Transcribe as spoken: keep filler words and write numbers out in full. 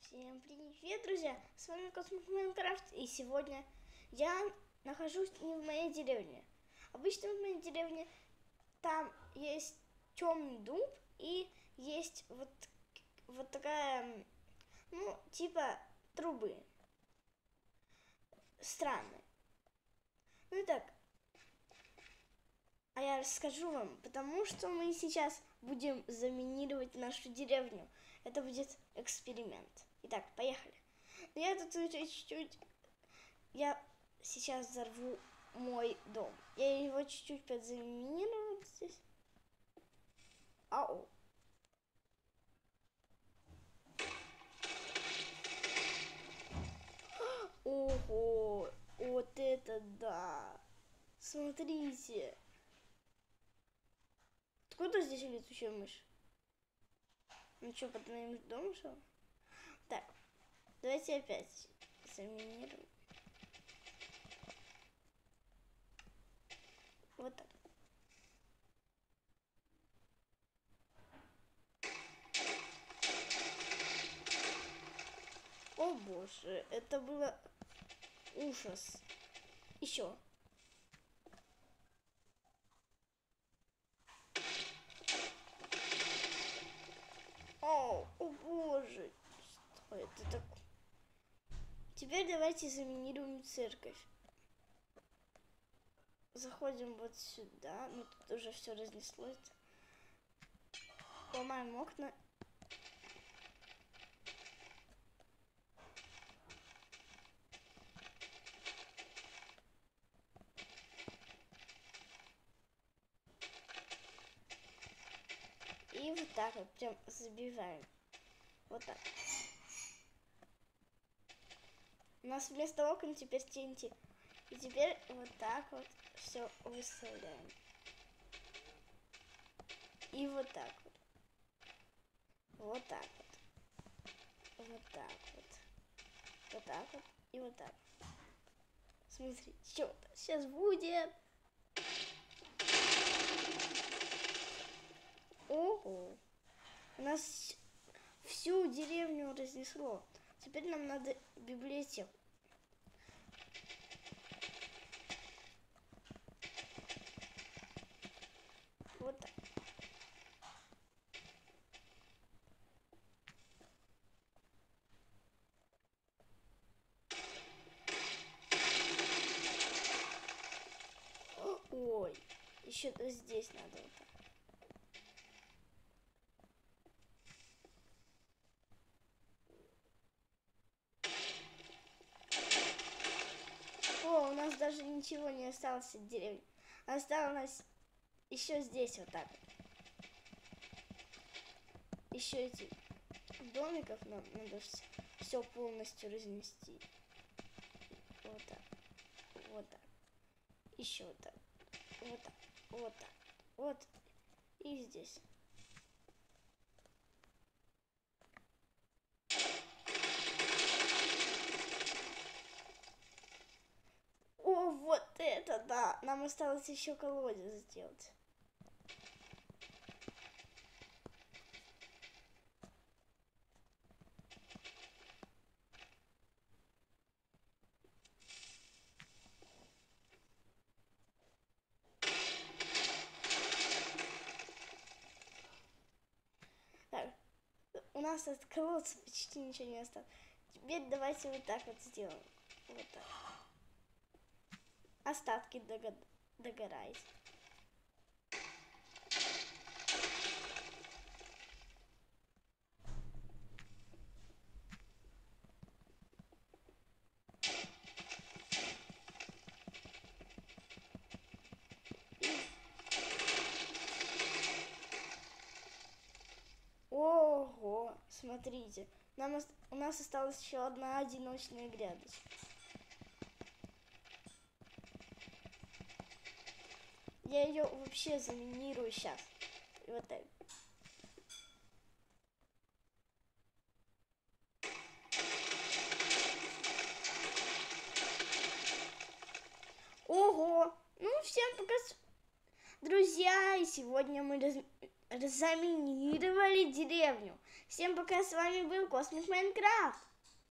Всем привет, друзья! С вами Космос Майнкрафт, и сегодня я нахожусь не в моей деревне. Обычно в моей деревне там есть темный дуб и есть вот, вот такая, ну, типа трубы. Странные. Ну и так, а я расскажу вам, потому что мы сейчас будем заминировать нашу деревню. Это будет эксперимент. Итак, поехали. Но я тут уже чуть-чуть... Я сейчас взорву мой дом. Я его чуть-чуть подзаминирую здесь. Ау. Ого, вот это да. Смотрите. Откуда здесь летучая мышь? Ну что, под моим домом шел? Так, давайте опять заминируем. Вот так. О боже, это было ужас. Еще. О, о боже, что это такое? Теперь давайте заминируем церковь. Заходим вот сюда. Ну, тут уже все разнеслось. Ломаем окна. И вот так вот прям забиваем. Вот так. У нас вместо окон теперь ти эн ти. И теперь вот так вот все выставляем. И вот так вот. Вот так вот. Вот так вот. Вот так вот. И вот так. Смотри, что-то сейчас будет. Ого. У нас всю деревню разнесло. Теперь нам надо библиотеку. Вот так. Ой, еще здесь надо вот так. О, у нас даже ничего не осталось от деревни. Осталось еще здесь вот так. Еще эти домиков нам надо все полностью разнести. Вот так. Вот так. Еще вот так. Вот так. Вот так. Вот. И здесь. О, вот это да! Нам осталось еще колодец сделать. Так, у нас от колодца почти ничего не осталось. Теперь давайте вот так вот сделаем. Вот так. Остатки догорает. Ого, смотрите, нам у нас осталась еще одна одиночная грядочка. Я ее вообще заминирую сейчас. И вот так. Ого! Ну, всем пока, друзья, и сегодня мы раз... заминировали деревню. Всем пока, с вами был Космик Майнкрафт.